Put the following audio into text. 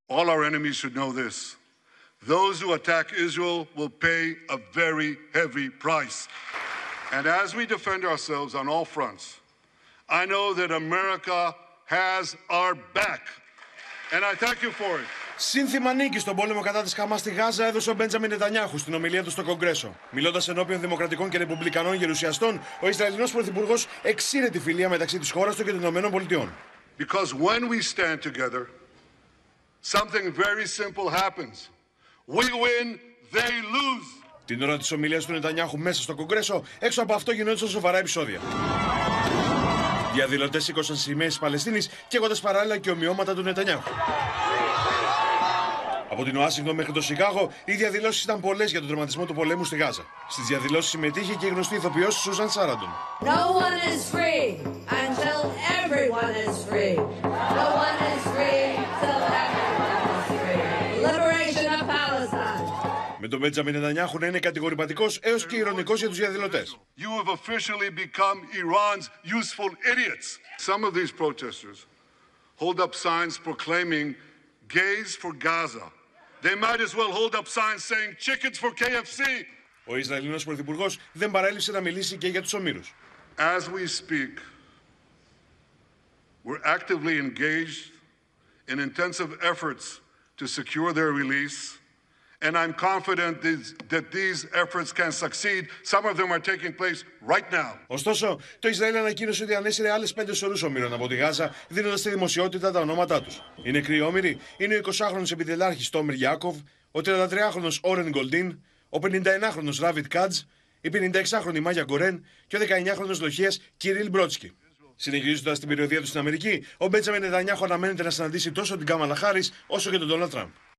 All our enemies should know this. Those who attack Israel will pay a very heavy price. And as we defend ourselves on all fronts, I know that America has our back. And I thank you for it. Σύνθημα νίκη στον πόλεμο κατά της Χαμάς στη Γάζα έδωσε ο Μπέντζαμιν Νετανιάχου στην ομιλία του στο Κογκρέσο. Μιλώντας ενώπιον δημοκρατικών και ρεπουμπλικανών γερουσιαστών, ο Ισραηλινός πρωθυπουργός εξήρε τη φιλία μεταξύ της χώρας του και των ΗΠΑ. Because when we stand together, something very simple happens. We win, they lose. Την ώρα της ομιλίας του Νετανιάχου μέσα στο Κογκρέσο, έξω από αυτό γινόντουσαν σοβαρά επεισόδια. Διαδηλωτές σήκωσαν σημαίες της Παλαιστίνης, καίγοντας παράλληλα και ομοιώματα του Νετανιάχου. Από την Ουάσιγκτον μέχρι το Σικάγο, οι διαδηλώσεις ήταν πολλές για τον τερματισμό του πολέμου στη Γάζα. Στις διαδηλώσεις συμμετείχε και η γνωστή ηθοποιός Σούζαν Σάραντον. No one is free until everyone is free. No one is free till everyone is free. Liberation of Palestine. Με τον Μπέντζαμιν Νετανιάχου να είναι κατηγορηματικός έως και ειρωνικός για τους διαδηλωτές. You have officially become Iran's useful idiots. Some of these protesters hold up signs proclaiming gays for Gaza. They might as well hold up signs saying chickens for KFC. Ο Ισραηλινός πρωθυπουργός δεν παρέλειψε να μιλήσει και για τους ομήρους. As we speak, we're actively engaged in intensive efforts to secure their release. And I'm confident that these efforts can succeed. Some of them are taking place right now. Ωστόσο, το Ισραήλ ανακοίνωσε ότι ανέσυρε άλλες 5 σωρούς ομήρων από τη Γάζα, δίνοντας στη δημοσιότητα τα ονόματά τους. Οι νεκροί όμηροι είναι ο 20χρονος επιτελάρχης Τόμερ Γιάκοβ, ο 33χρονος Όρεν Γκολντίν, ο 51χρονος Ράβιτ Κάτζ, η 56χρονη Μάγια Γκορέν και ο 19χρονος λοχείας Κυρίλ Μπρότσκι. Συνεχίζοντας την περιοδεία του στην Αμερική, ο Μπέντζαμιν Νετανιάχου αναμένεται να συναντήσει τόσο την Κάμαλα Χάρις όσο και τον Ντόναλντ Τραμπ.